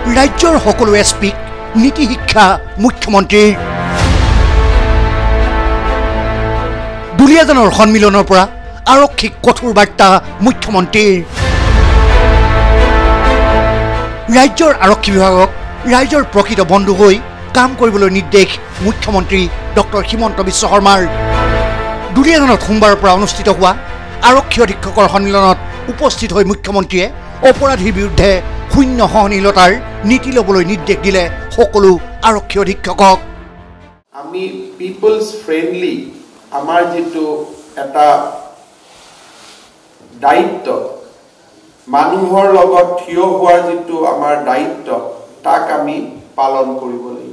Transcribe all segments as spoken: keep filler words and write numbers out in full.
ৰাজ্যৰ সকলো এছ পিক নীতি শিক্ষা মুখ্যমন্ত্ৰীৰ দুলীয়াজানৰ সন্মিলনৰ পৰা আৰক্ষীক কঠোৰ বাৰ্তা মুখ্যমন্ত্ৰীৰ ৰাজ্যৰ আৰক্ষী বিভাগক ৰাইজৰ প্ৰকৃত বন্ধু হৈ কাম কৰিবলৈ নিৰ্দেশ মুখ্যমন্ত্ৰী ডক্টৰ হিমন্ত বিশ্ব শৰ্মাৰ দুলীয়াজানত সোমবাৰৰ পৰা অনুষ্ঠিত হোৱা আৰক্ষী অধীক্ষকৰ সন্মিলনত উপস্থিত হৈ মুখ্যমন্ত্ৰীয়ে অপৰাধীৰ বিৰুদ্ধে শূন্য সহনশীলতাৰ নীতি ল'বলৈ নিৰ্দেশ দিলে সকলো আৰক্ষী অধীক্ষকক আমি পিপলছ ফ্ৰেণ্ডলি আমাৰ যেটো এটা দায়িত্ব মানুহৰ লগত থিয় হোৱাৰ যেটো আমাৰ দায়িত্ব তাক আমি পালন কৰিব লাগিব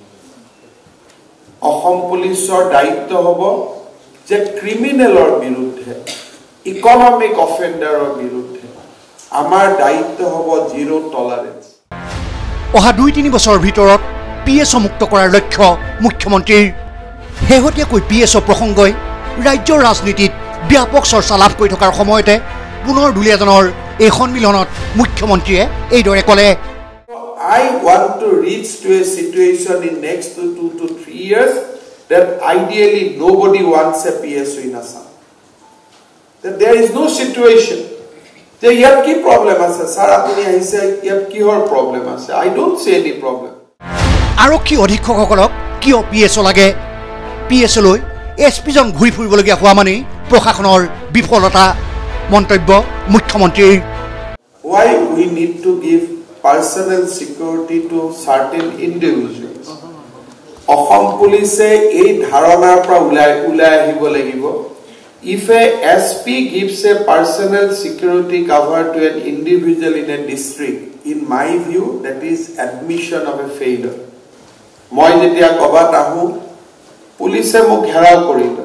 অসম পুলিচৰ দায়িত্ব হ'ব যে ক্ৰিমিনেলৰ বিৰুদ্ধে ইকনমিক অফেন্ডাৰৰ বিৰুদ্ধে আমাৰ দায়িত্ব হ'ব জিৰো টলাৰেন্স অহা দুই তিনি বছৰৰ ভিতৰত পি এছ মুক্ত কৰাৰ লক্ষ্য মুখ্যমন্ত্ৰীৰ শেহতীয়াকৈ পি এছ প্ৰসংগই ৰাজ্যৰ ৰাজনীতিত ব্যাপক চৰ্চা লাভ কৰি থকাৰ সময়তে পুনৰ দুলীয়াজানৰ এই সন্মিলনত মুখ্যমন্ত্ৰীয়ে এইদৰে ক'লে I want to reach to a situation in next to two to three years that ideally nobody wants a P S O in Assam. That there is no situation. There yet ki problem ase. Sir, apuni ahise yet ki hor problem ase. I don't see any problem. Arokhi odhikhokolok kiyo P S O lage? P S O loi S P jon ঘুৰি ফুৰিবলগীয়া হোৱা মানে প্ৰশাসনৰ বিফলতা মন্তব্য মুখ্যমন্ত্ৰীৰ Why we need to give personal security to certain individuals. Assam police ei dharanar pra ulai ulai ahibo lagibo. If a S P gives a personal security cover to an individual in a district, in my view, that is admission of a failure. Moi jetia kobat ahu, police mok gherao korilo.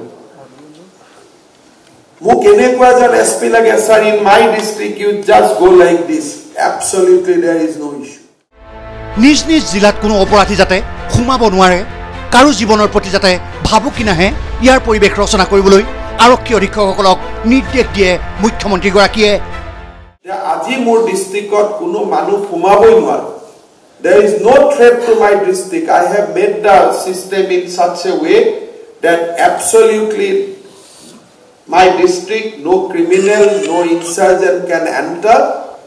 Mok enekwa jan S P lage sir in my district you just go like this. Absolutely there is no issue. নিজ নিজ জিলাত কোনো অপৰাধী যাতে সোমাব নোৱাৰে কাৰো জীৱনৰ প্ৰতি যাতে ভাবুকি নাহে ইয়াৰ পৰিৱেশ ৰচনা কৰিবলৈ আৰক্ষী অধীক্ষকসকলক নিৰ্দেশ দিয়ে মুখ্যমন্ত্ৰীগৰাকীয়ে আজি মোৰ ডিস্ট্ৰিক্টত কোনো মানুহ সোমাবই নোৱাৰে There is no threat to my district. I have made the system in such a way that absolutely my district no criminal no insurgent can enter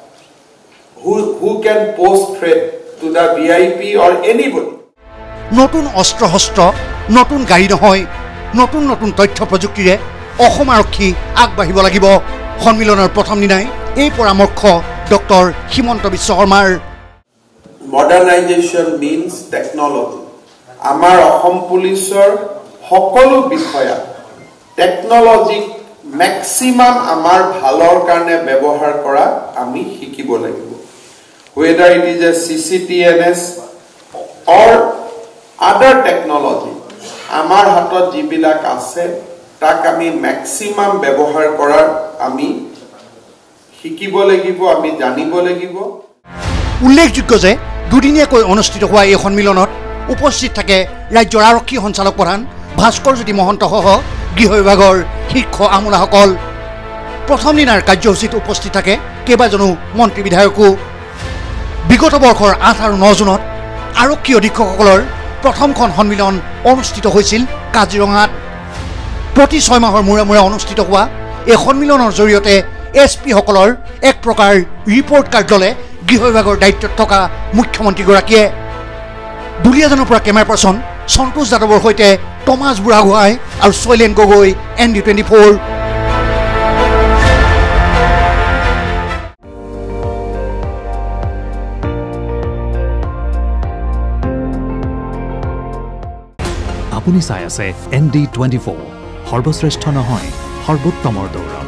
who who can pose threat to the V I P or anybody. নতুন অস্ত্ৰ হস্ত্ৰ নতুন গাড়ী নহয় নতুন নতুন তথ্য প্ৰযুক্তিৰে অসম আৰক্ষী আগবাঢ়িব লাগিব সন্মিলনৰ প্ৰথম দিনাই এই পৰামৰ্শ ডক্টৰ হিমন্ত বিশ্ব শৰ্মাৰ Modernization means technology. আমাৰ অসম পুলিচৰ সকলো বিষয়া টেকনলজি maximum আমাৰ ভালৰ কাৰণে ব্যৱহাৰ কৰা আমি শিকিব লাগিব whether it is a C C T N S or other technology আমাৰ হাতত যিবিলাক আছে তাক আমি maximum ব্যৱহাৰ কৰাৰ আমি শিকিব লাগিব আমি জানিব লাগিব উল্লেখযোগ্য যে দুদিনীয়াকৈ অনুষ্ঠিত হোৱা এই সন্মিলনত উপস্থিত থাকে ৰাজ্যৰ আৰক্ষী সঞ্চালক প্ৰধান ভাস্কৰ জ্যোতি মহন্ত সহ গৃহ বিভাগৰ শীৰ্ষ আমোলাসকল প্ৰথম দিনাৰ কাৰ্যসূচীত উপস্থিত থাকে কেইবাজনো মন্ত্ৰী বিধায়কো বিগত বৰ্ষৰ আঠ আৰু ন জুনত আৰক্ষী অধীক্ষকসকলৰ প্ৰথমখন সন্মিলন অনুষ্ঠিত হৈছিল কাজিৰঙাত প্ৰতি ছয় মাহৰ মূৰে মূৰে অনুষ্ঠিত হোৱা এই সন্মিলনৰ জৰিয়তে এছ পি সকলৰ এক প্ৰকাৰ ৰিপৰ্ট কাৰ্ড ল'লে গৃহ বিভাগৰ দায়িত্বত থকা মুখ্যমন্ত্ৰীগৰাকীয়ে দুলীয়াজানৰ পৰা কেমেৰা পাৰ্চন সন্তোষ যাদৱৰ সৈতে টমাছ বুঢ়াগোহাঁই আৰু Shailen Gogoi N D twenty four আপুনি চাই আছে এন ডি টুৱেণ্টি ফ'ৰ সৰ্বশ্ৰেষ্ঠ নহয় সৰ্বোত্তমৰ দৌৰ